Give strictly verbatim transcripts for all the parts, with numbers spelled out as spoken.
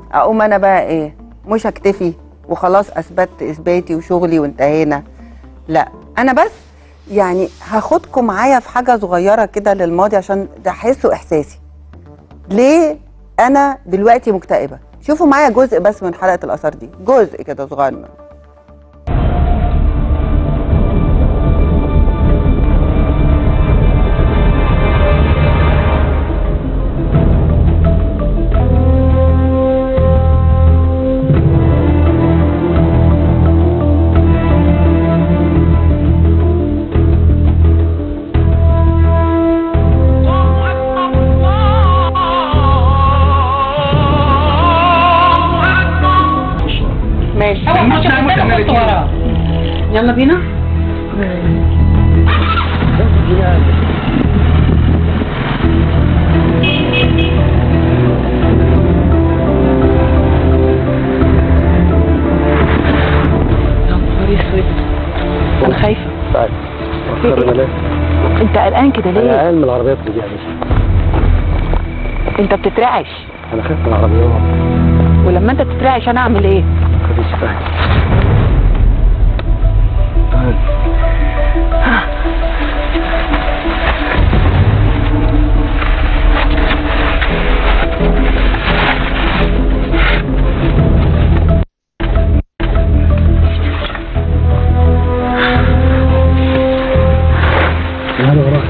اقوم انا بقى ايه مش هكتفي وخلاص اثبتت اثباتي وشغلي وانتهينا. لا انا بس يعني هاخدكم معايا في حاجه صغيره كده للماضي عشان تحسوا احساسي ليه انا دلوقتي مكتئبه. شوفوا معايا جزء بس من حلقه الاثار دي، جزء كده صغير منه. يلا بينا. انا خايفه. طيب اخرنا انت قلقان كده ليه؟ انا قلقان من العربيات اللي دي يا باشا. انت بتترعش. انا خايف من العربيات. ولما انت بتترعش انا اعمل ايه؟ مفيش فاهم. تعالى وراك.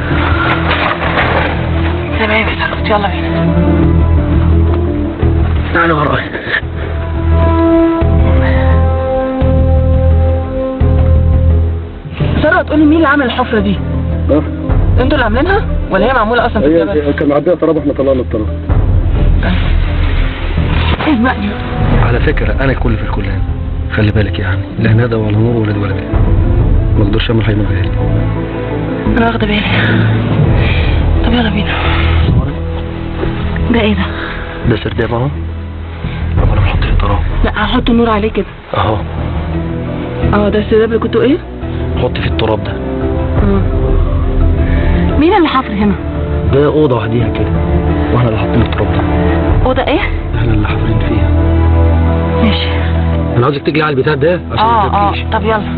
تمام يا ثروت يلا بينا. تعالى وراك. ثروت تقولي مين اللي عمل الحفرة دي؟ اه انتوا اللي عاملينها ولا هي معمولة اصلا في الجبل؟ هي كان معديها تراب احنا طلعنا التراب. اسمعني على فكرة انا الكل في الكلان، خلي بالك يعني لا ندى ولا نور ولا دي ولا دي. ما اقدرش اعمل حاجة من غيري. انا واخدة بالي. طب يلا بينا. ده ايه ده؟ ده سرداب اهو. طب انا بحط فيه تراب. لا هحط النور عليه كده. اهو. اه ده السرداب اللي كنتوا ايه؟ حط فيه التراب ده. اه مين اللي حفر هنا؟ ده اوضه وحديها كده واحنا اللي حاطين التراب ده. اوضه ايه؟ احنا اللي حافرين فيها. ماشي. انا عاوزك تجري على البتاع ده عشان اه ما تبكيش. اه طب يلا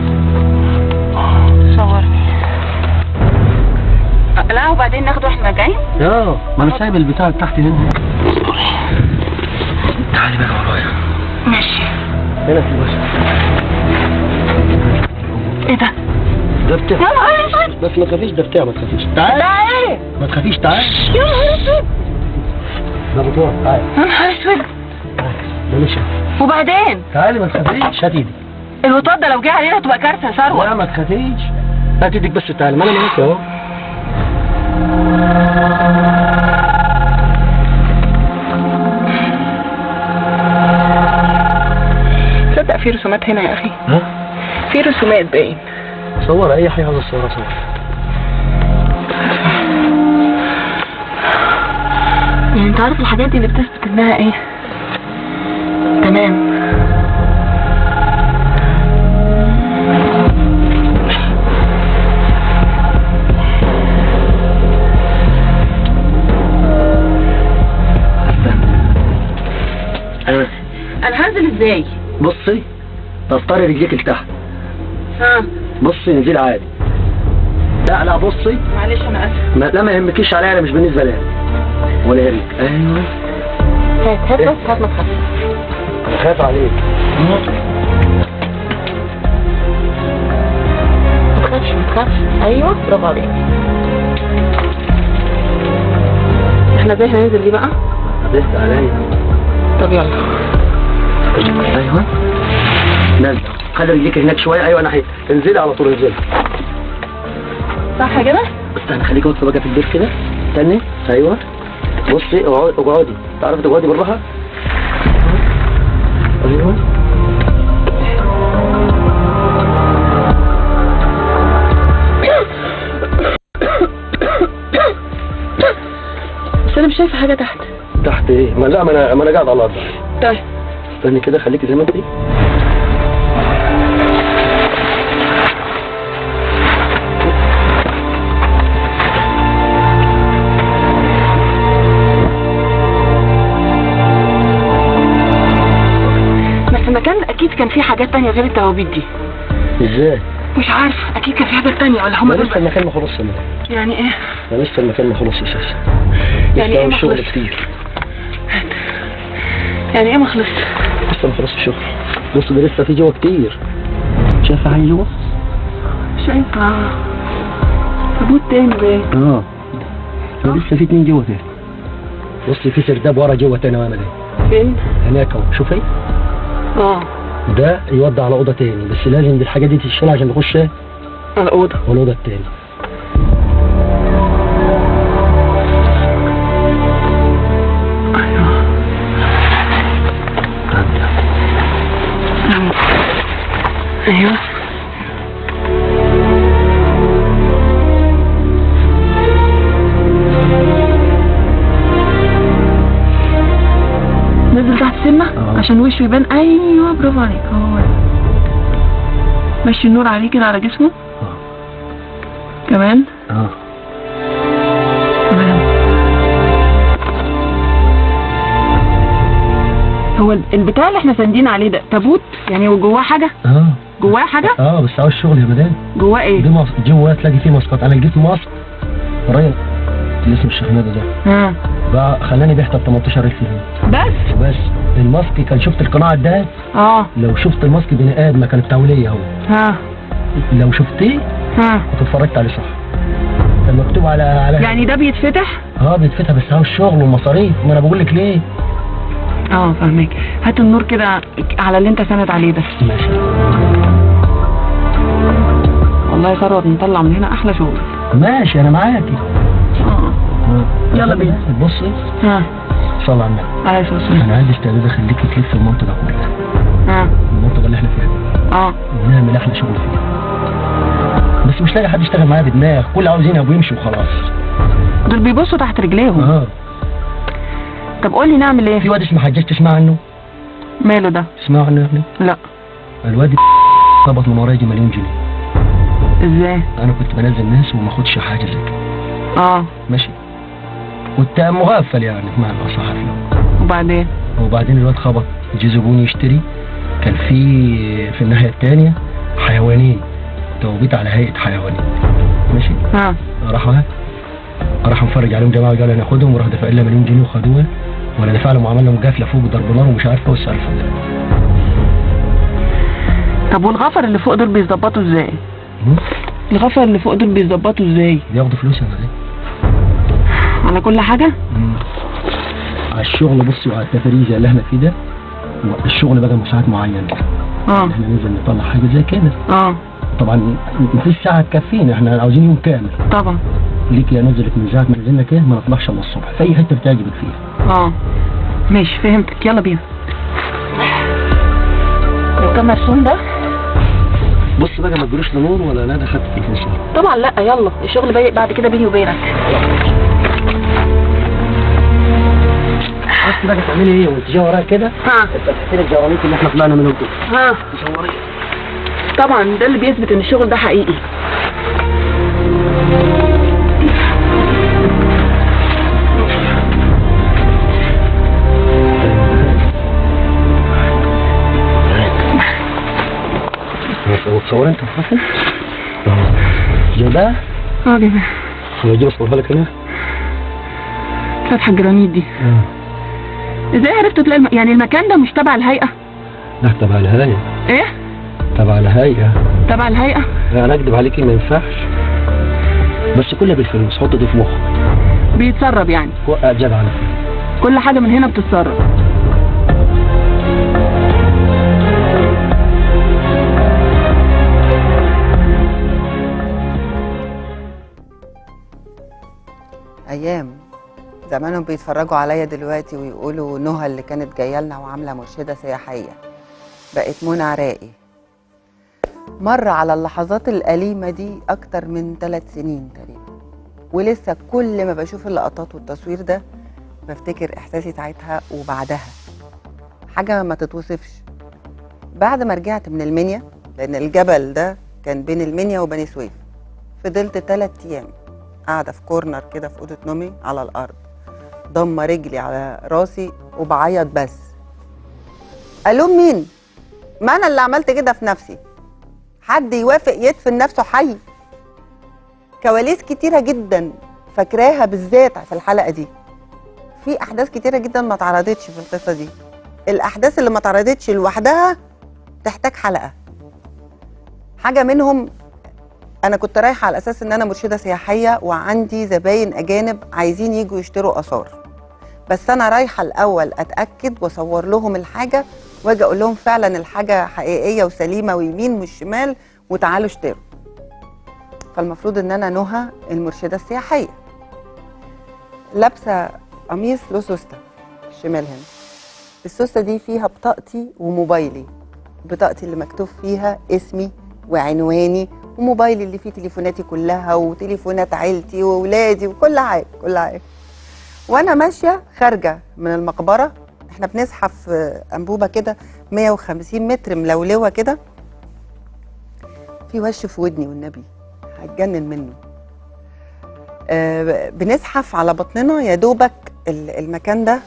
صورني. لا وبعدين ناخده واحنا راجعين؟ اه ما انا سايب البتاع تحت هنا. تعالي بقى ورايا. ماشي. هنا في الوسط. ايه ده؟ ده بتاع. يا نهار اسود. بس ما تخافيش ده بتاع ما تخافيش. تعالي. ده ايه؟ ما تخافيش تعالي. يا نهار اسود. ده بتوع تعالي. يا نهار اسود. ده مش وبعدين؟ تعالي ما تخافيش هات ايدك. الوطاط ده لو جه علينا تبقى كارثه يا ثروت. لا ما تخافيش. هات ايدك بس تعالي ما انا معاكي اهو. تصدق في رسومات هنا يا اخي؟ ها؟ في رسومات باين. صور اي حاجه عاوز اصورها صور. يعني انت عارف الحاجات دي اللي بتثبت انها ايه؟ تمام. ايوه. انا هنزل ازاي؟ بصي طرطري رجليك لتحت. ها بصي نزيل عادي. لا لا بصي. معلش انا اسف. ما لا ما يهمكيش عليا انا مش بالنسبه لي ولا يهمك. ايوه هات هات بس هات ما تخافش. انا خايف عليك. ما تخافش ما تخافش. ايوه برافو عليك. احنا ازاي هننزل دي بقى؟ لسه عليا. طب يلا. ايوه نزل خلي رجليك هناك شويه. ايوه ناحيه انزلي على طول انزلي. صح كده؟ استنى خليكي واقفه بقى في البيت كده. استني. ايوه بصي اقعدي اقعدي. تعرفي تقعدي بالراحه. ايوه بس انا مش شايفه حاجه تحت. تحت ايه؟ ما لا ما انا ما انا قاعد على الارض. طيب استني كده خليكي زي ما انتي. اكيد كان في حاجات تانية غير التوابيت دي. ازاي؟ مش عارفه، اكيد كان في حاجات تانية ولا هم ما دول لسه بس؟ المكان ما خلصش يا مدام. يعني ايه؟ ما لسه المكان ما خلصش اساسا. يعني لسه ايه ما الشغل خلصش؟ كتير. يعني ايه ما خلصش؟ لسه ما خلصش الشغل. بص ده لسه في جوه كتير. شايفه حاجه جوه؟ شايفه تابوت تاني باين. اه ده لسه في اتنين جوه تاني. بص في سرداب ورا جوه تاني يا مدام. فين؟ هناك اهو شوفي. اه ده يودي على اوضه تاني، بس لازم دي الحاجه دي تشيل عشان نخش على الاوضه. والاوضه التاني. ايوه ايوه نزل تحت سنة اه. عشان وشه يبان. ايوه برافو عليك، هو ده. مشي النور عليه كده على جسمه. اه كمان اه تمام. هو البتاع اللي احنا ساندين عليه ده تابوت يعني؟ هو جواه حاجة؟ اه جواه حاجة؟ اه بس عاوز شغل يا مدام. جواه ايه؟ دي ماسك جوه تلاقي فيه ماسكات. انا لقيت ماسك قريب اللي اسمه الشيخ ندى ده ها بقى خلاني بعت ب تمنتاشر ألف جنيه بس؟ بس. الماسك كان شفت القناع ده. اه لو شفت الماسك بني ادم كان التوليه اهو. ها لو شفتيه ها كنت اتفرجت عليه صح. كان مكتوب على على يعني ده بيتفتح؟ اه بيتفتح بس عاوز شغل ومصاريف. ما انا بقول لك ليه. اه فاهمك. هات النور كده على اللي انت ساند عليه ده. ماشي. والله يا ثروت نطلع من هنا احلى شغل. ماشي انا معاكي. اه آه. يلا بينا. بصي ها صلي على النبي. عليه الصلاة والسلام. انا عايز استعداد اخليكي تلف المنطقه كلها. ها المنطقه اللي احنا فيها اه ونعمل احلى شغل فيها. بس مش لاقي حد يشتغل معايا بدماغ. كل عاوزين ابو يمشي وخلاص. دول بيبصوا تحت رجليهم. اه طب قول لي نعمل في ايه؟ واد اسمه حجاج تسمع عنه؟ ماله ده؟ تسمع عنه يا ابني؟ لا. الواد خبط من ورايا مليون جنيه. ازاي؟ انا كنت بنزل ناس وما اخدش حاجه زي كده. اه ماشي. كنت مغفل يعني بمعنى اصح فيه. وبعدين؟ وبعدين الواد خبط جه زبون يشتري. كان في في الناحيه الثانيه حيوانين توبيت على هيئه حيوانين. ماشي. ها راحوا راحوا مفرج عليهم جماعه قالوا ناخدهم وراح دفع لنا مليون جنيه وخدوها. ولا دفع لهم وعمل لهم قفله فوق ضرب نار ومش عارف اوسع الفضل. طب والغفر اللي فوق دول بيظبطوا ازاي؟ م? الغفر اللي فوق دول بيظبطوا ازاي؟ بياخدوا فلوس يا مدام. على كل حاجة؟ مم. على الشغل بصي وعلى التفريز اللي احنا فيه ده. الشغل بقى مساعات معينه. اه احنا ننزل نطلع حاجه زي كده. اه طبعا مفيش ساعه تكفينا. احنا عاوزين يوم كامل. طبعا. ليك يا نزلت من ساعه ما نزلنا كده ما نطلعش الا الصبح في اي حته بتعجبك فيها. اه ماشي فهمتك. يلا بينا. ده مرسوم ده؟ بص بقى ما تجروش لنور ولا لا. ده خدت التليفون. طبعا لا. يلا الشغل بايق بعد كده بيني وبينك. بص بقى تعملي ايه وانت جايه ورايا كده؟ ها تفتحي لك جوانيك اللي احنا طلعنا منهم دول. ها تصوري. طبعا ده اللي بيثبت ان الشغل ده حقيقي. وتصور انت حسن؟ اه جايبها؟ اه جميل. هو اجيب اصورها لك انا؟ فتحة الجرانيت دي. اه ازاي عرفت تلاقي الم... يعني المكان ده مش تبع الهيئة؟ لا تبع الهيئة. ايه؟ تبع الهيئة. تبع الهيئة؟ لا انا اكدب عليكي ما ينفعش. بس كلها بالفلوس. حط دي في مخك. بيتسرب يعني؟ وقع جدع على فكرة. كل حاجة من هنا بتتسرب. ايام زمانهم بيتفرجوا عليا دلوقتي ويقولوا نهى اللي كانت جايه لنا وعامله مرشده سياحيه بقت منى عراقي. مر على اللحظات الأليمة دي أكتر من ثلاث سنين تقريبا، ولسه كل ما بشوف اللقطات والتصوير ده بفتكر إحساسي ساعتها وبعدها. حاجة ما تتوصفش. بعد ما رجعت من المنيا، لأن الجبل ده كان بين المنيا وبني سويف، فضلت ثلاث أيام قاعدة في كورنر كده في أوضة نومي على الأرض، ضمة رجلي على راسي وبعيط بس. ألوم مين؟ ما انا اللي عملت كده في نفسي. حد يوافق يدفن نفسه حي؟ كواليس كتيره جدا فاكراها بالذات في الحلقه دي. في احداث كتيره جدا ما اتعرضتش في القصه دي. الاحداث اللي ما اتعرضتش لوحدها تحتاج حلقه. حاجه منهم، انا كنت رايحه على اساس ان انا مرشده سياحيه وعندي زباين اجانب عايزين يجوا يشتروا اثار، بس انا رايحه الاول اتاكد واصور لهم الحاجه واجي اقول لهم فعلا الحاجه حقيقيه وسليمه ويمين مش شمال وتعالوا اشتروا. فالمفروض ان انا نهى المرشده السياحيه لابسه قميص له سوسته الشمال هنا. السوسته دي فيها بطاقتي وموبايلي، بطاقتي اللي مكتوب فيها اسمي وعنواني، وموبايلي اللي فيه تليفوناتي كلها وتليفونات عيلتي واولادي وكل حاجه كل حاجه. وانا ماشيه خارجه من المقبره، احنا بنزحف انبوبه كده مية وخمسين متر ملولوه كده، في وش في ودني والنبي هتجنن منه. آه بنزحف على بطننا يا دوبك المكان ده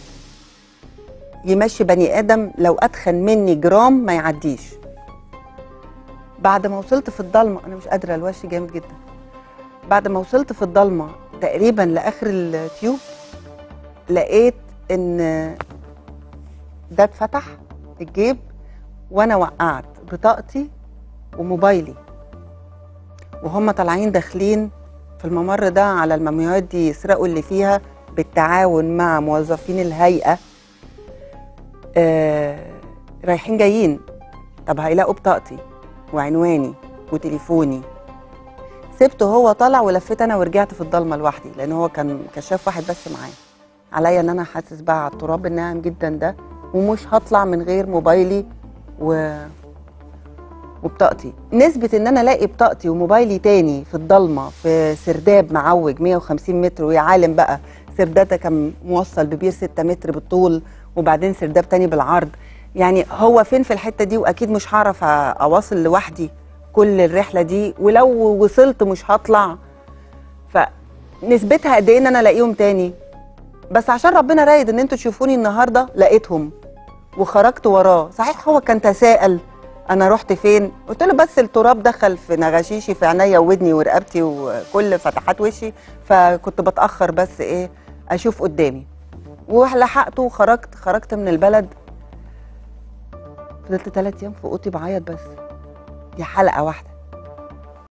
يمشي بني ادم لو اتخن مني جرام ما يعديش. بعد ما وصلت في الضلمه، انا مش قادره الوش جامد جدا، بعد ما وصلت في الضلمه تقريبا لاخر التيوب لقيت ان ده اتفتح الجيب وانا وقعت بطاقتي وموبايلي، وهم طالعين داخلين في الممر ده على المومياوات دي يسرقوا اللي فيها بالتعاون مع موظفين الهيئه. آه رايحين جايين، طب هيلاقوا بطاقتي وعنواني وتليفوني. سبته هو طالع ولفيت انا ورجعت في الضلمه لوحدي، لان هو كان كشاف واحد بس معايا. عليا ان انا حاسس بقى على التراب الناعم جدا ده، ومش هطلع من غير موبايلي و وبطاقتي. نسبه ان انا الاقي بطاقتي وموبايلي تاني في الضلمه في سرداب معوج مية وخمسين متر، ويا عالم بقى سرداب ده كان موصل ببير ستة متر بالطول وبعدين سرداب تاني بالعرض، يعني هو فين في الحته دي؟ واكيد مش هعرف اواصل لوحدي كل الرحله دي، ولو وصلت مش هطلع. فنسبتها قد ايه ان انا الاقيهم تاني؟ بس عشان ربنا رايد ان انتوا تشوفوني النهارده لقيتهم وخرجت وراه. صحيح هو كان تساءل انا رحت فين، قلت له بس التراب دخل في نغاشيشي في عينيا وودني ورقبتي وكل فتحات وشي، فكنت بتاخر بس ايه اشوف قدامي. ولحقته وخرجت خرجت من البلد. فضلت ثلاث ايام في اوضتي بعيط بس. دي حلقه واحده.